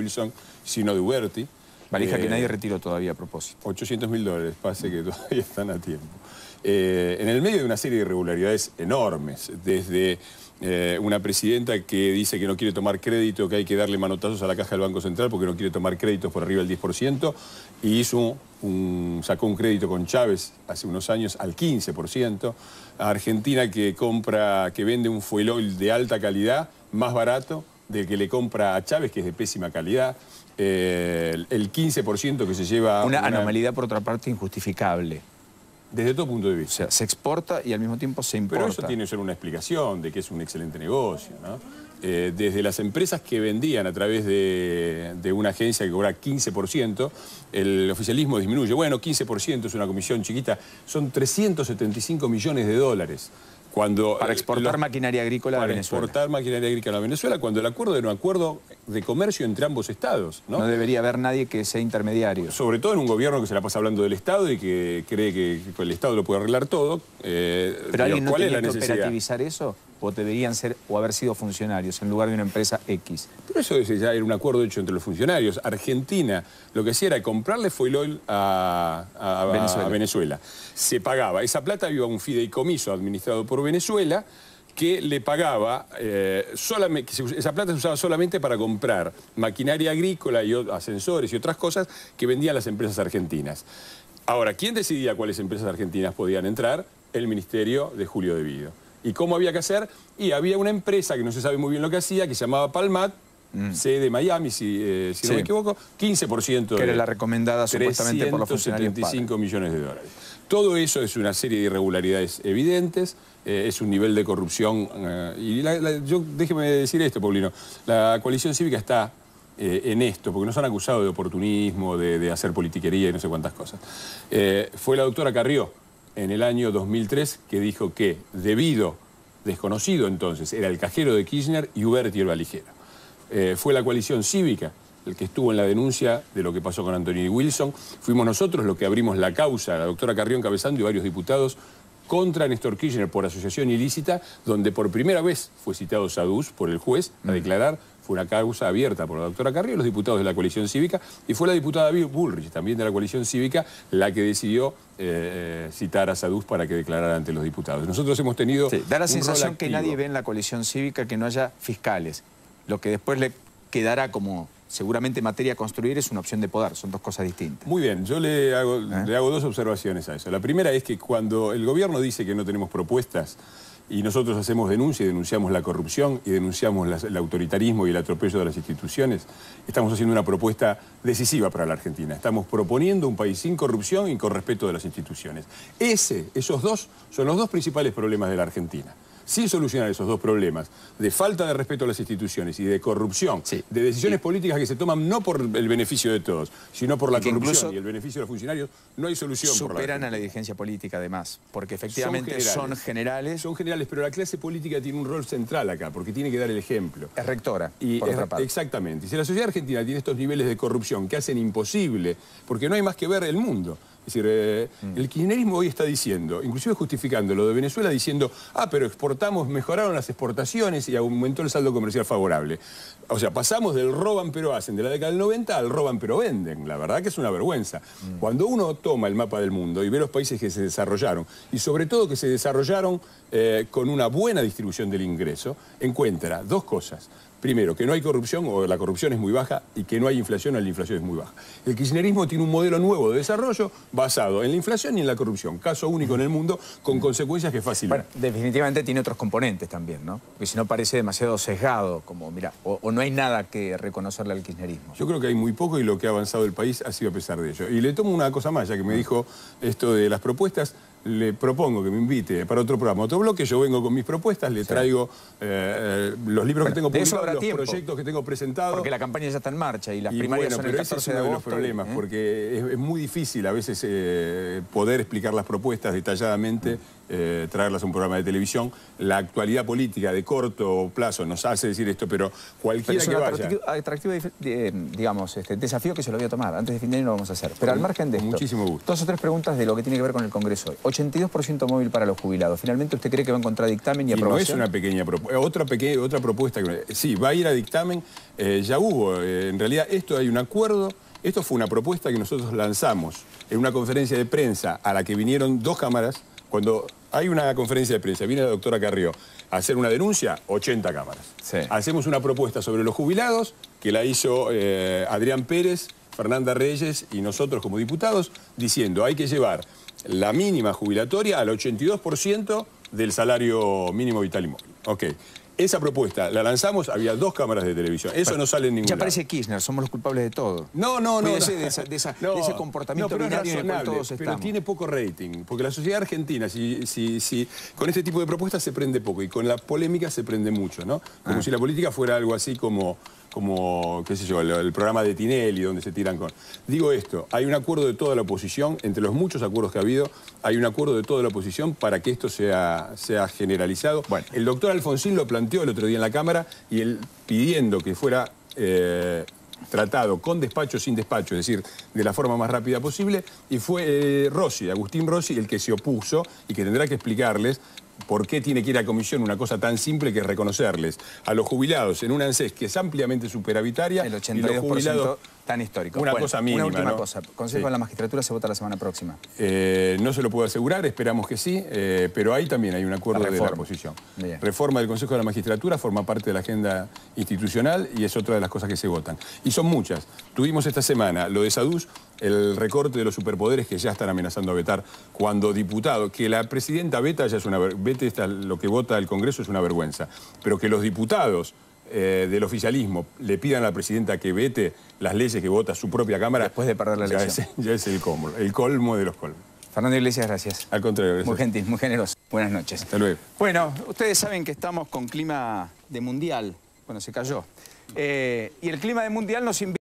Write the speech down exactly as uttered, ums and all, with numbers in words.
Wilson, sino de Uberti. Valija eh, que nadie retiró todavía a propósito. ochocientos mil dólares, pase que todavía están a tiempo. Eh, en el medio de una serie de irregularidades enormes, desde eh, una presidenta que dice que no quiere tomar crédito, que hay que darle manotazos a la caja del Banco Central porque no quiere tomar créditos por arriba del diez por ciento, y hizo un, sacó un crédito con Chávez hace unos años al quince por ciento. A Argentina que compra, que vende un fuel oil de alta calidad, más barato del que le compra a Chávez, que es de pésima calidad. Eh, el quince por ciento que se lleva... Una, una anomalidad, por otra parte, injustificable. Desde todo punto de vista. O sea, se exporta y al mismo tiempo se importa. Pero eso tiene que ser una explicación de que es un excelente negocio, ¿no? Eh, desde las empresas que vendían a través de, de una agencia que cobra quince por ciento, el oficialismo disminuye. Bueno, quince por ciento es una comisión chiquita, son trescientos setenta y cinco millones de dólares. Cuando, para exportar los, maquinaria agrícola a Venezuela. Para exportar maquinaria agrícola a Venezuela, cuando el acuerdo era un acuerdo de comercio entre ambos estados, ¿no? No debería haber nadie que sea intermediario. Sobre todo en un gobierno que se la pasa hablando del Estado y que cree que, que el Estado lo puede arreglar todo. Eh, ¿Pero alguien no ¿cuál tenía es la que necesidad? operativizar eso? ¿O deberían ser o haber sido funcionarios en lugar de una empresa X? Pero eso ya era un acuerdo hecho entre los funcionarios. Argentina lo que hacía era comprarle fuel oil a, a, a, Venezuela. a Venezuela. Se pagaba. Esa plata iba a un fideicomiso administrado por Venezuela que le pagaba, eh, solamente, esa plata se usaba solamente para comprar maquinaria agrícola y ascensores y otras cosas que vendían las empresas argentinas. Ahora, ¿quién decidía cuáles empresas argentinas podían entrar? El Ministerio de Julio De Vido. ¿Y cómo había que hacer? Y había una empresa que no se sabe muy bien lo que hacía, que se llamaba Palmat, mm. sede de Miami, si, eh, si sí. no me equivoco, quince por ciento. Que era la recomendada supuestamente por los funcionarios. trescientos setenta y cinco millones de dólares. Todo eso es una serie de irregularidades evidentes, eh, es un nivel de corrupción. Eh, y la, la, yo, déjeme decir esto, Paulino, la coalición cívica está eh, en esto, porque nos han acusado de oportunismo, de, de hacer politiquería y no sé cuántas cosas. Eh, fue la doctora Carrió, en el año dos mil tres, que dijo que debido, desconocido entonces, era el cajero de Kirchner y Uberti el valijero. Eh, fue la coalición cívica el que estuvo en la denuncia de lo que pasó con Anthony Wilson. Fuimos nosotros los que abrimos la causa, la doctora Carrió encabezando y varios diputados, contra Néstor Kirchner por asociación ilícita, donde por primera vez fue citado Saduz por el juez a declarar. Fue una causa abierta por la doctora Carrió, los diputados de la coalición cívica, y fue la diputada Bullrich, también de la coalición cívica, la que decidió eh, citar a Saduz para que declarara ante los diputados. Nosotros hemos tenido sí, da la un sensación rol que activo. Nadie ve en la coalición cívica que no haya fiscales. Lo que después le quedará como seguramente materia a construir es una opción de poder, son dos cosas distintas. Muy bien, yo le hago, ¿Eh? le hago dos observaciones a eso. La primera es que cuando el gobierno dice que no tenemos propuestas y nosotros hacemos denuncia y denunciamos la corrupción y denunciamos la, el autoritarismo y el atropello de las instituciones, estamos haciendo una propuesta decisiva para la Argentina. Estamos proponiendo un país sin corrupción y con respeto de las instituciones. Ese, esos dos son los dos principales problemas de la Argentina. Sin solucionar esos dos problemas, de falta de respeto a las instituciones y de corrupción, sí. de decisiones sí. políticas que se toman no por el beneficio de todos, sino por la y corrupción y el beneficio de los funcionarios, no hay solución. Superan a la dirigencia política además, porque efectivamente son generales. son generales. Son generales, pero la clase política tiene un rol central acá, porque tiene que dar el ejemplo. Es rectora, y por es, otra parte. Exactamente. Y si la sociedad argentina tiene estos niveles de corrupción que hacen imposible, porque no hay más que ver el mundo. Es decir, eh, mm. el kirchnerismo hoy está diciendo, inclusive justificando lo de Venezuela, diciendo, ah, pero exportamos, mejoraron las exportaciones y aumentó el saldo comercial favorable. O sea, pasamos del roban pero hacen de la década del noventa al roban pero venden. La verdad que es una vergüenza. Mm. Cuando uno toma el mapa del mundo y ve los países que se desarrollaron, y sobre todo que se desarrollaron eh, con una buena distribución del ingreso, encuentra dos cosas. Primero, que no hay corrupción o la corrupción es muy baja y que no hay inflación o la inflación es muy baja. El kirchnerismo tiene un modelo nuevo de desarrollo basado en la inflación y en la corrupción. Caso único en el mundo con consecuencias que facilitan. Bueno, definitivamente tiene otros componentes también, ¿no? Porque si no parece demasiado sesgado, como, mira, o, o no hay nada que reconocerle al kirchnerismo. Yo creo que hay muy poco y lo que ha avanzado el país ha sido a pesar de ello. Y le tomo una cosa más, ya que me dijo esto de las propuestas. Le propongo que me invite para otro programa, otro bloque, yo vengo con mis propuestas, le sí. traigo eh, eh, los libros bueno, que tengo publicados, los tiempo, proyectos que tengo presentados. Porque la campaña ya está en marcha y las y primarias bueno, son pero el catorce de agosto. Ese es uno de los problemas, ¿eh? porque es, es muy difícil a veces eh, poder explicar las propuestas detalladamente eh, traerlas a un programa de televisión. La actualidad política de corto plazo nos hace decir esto, pero cualquiera pero es que un vaya... atractivo, atractivo eh, digamos, este, desafío que se lo voy a tomar. Antes de fin de año lo vamos a hacer. Pero al margen de esto, muchísimo gusto. Dos o tres preguntas de lo que tiene que ver con el Congreso hoy. ochenta y dos por ciento móvil para los jubilados. ¿Finalmente usted cree que va a encontrar dictamen y, y aprobación? No es una pequeña propuesta. Otra, peque otra propuesta que... Sí, va a ir a dictamen. Eh, ya hubo. Eh, en realidad, esto hay un acuerdo. Esto fue una propuesta que nosotros lanzamos en una conferencia de prensa a la que vinieron dos cámaras. Cuando hay una conferencia de prensa, viene la doctora Carrió a hacer una denuncia, ochenta cámaras. Sí. Hacemos una propuesta sobre los jubilados, que la hizo eh, Adrián Pérez, Fernanda Reyes y nosotros como diputados, diciendo hay que llevar la mínima jubilatoria al ochenta y dos por ciento del salario mínimo vital y móvil. Ok. Esa propuesta la lanzamos, había dos cámaras de televisión. Eso no sale en ningún Ya lado. parece Kirchner, somos los culpables de todo. No, no, no. Cuídese no. de, esa, de, esa, No, de ese comportamiento no, pero binario es en el cual razonable, todos pero estamos. tiene poco rating, porque la sociedad argentina, si, si, si, con este tipo de propuestas se prende poco y con la polémica se prende mucho, ¿no? Como ah. si la política fuera algo así como... como, qué sé yo, el, el programa de Tinelli, donde se tiran con... Digo esto, hay un acuerdo de toda la oposición, entre los muchos acuerdos que ha habido, hay un acuerdo de toda la oposición para que esto sea, sea generalizado. Bueno. El doctor Alfonsín lo planteó el otro día en la Cámara y él pidiendo que fuera... Eh, tratado con despacho o sin despacho, es decir, de la forma más rápida posible, y fue eh, Rossi, Agustín Rossi, el que se opuso y que tendrá que explicarles por qué tiene que ir a comisión una cosa tan simple que es reconocerles a los jubilados en una ANSES que es ampliamente superavitaria el ochenta y dos por ciento y los jubilados... tan histórico. Una bueno, cosa mínima, Una última ¿no? cosa. Consejo Sí. de la Magistratura se vota la semana próxima. Eh, no se lo puedo asegurar, esperamos que sí, eh, pero ahí también hay un acuerdo La de la reforma. oposición. Bien. Reforma del Consejo de la Magistratura forma parte de la agenda institucional y es otra de las cosas que se votan. Y son muchas. Tuvimos esta semana lo de Saduz, el recorte de los superpoderes que ya están amenazando a vetar cuando diputado, que la presidenta veta ya es una vete esta, lo que vota el Congreso es una vergüenza, pero que los diputados eh, del oficialismo le pidan a la presidenta que vete las leyes que vota su propia Cámara, después de perder la ya elección. es, ya es el colmo, el colmo de los colmos. Fernando Iglesias, gracias. Al contrario, gracias. Muy gentil, muy generoso. Buenas noches. Hasta luego. Bueno, ustedes saben que estamos con clima de mundial. Bueno, se cayó. Eh, y el clima de mundial nos invita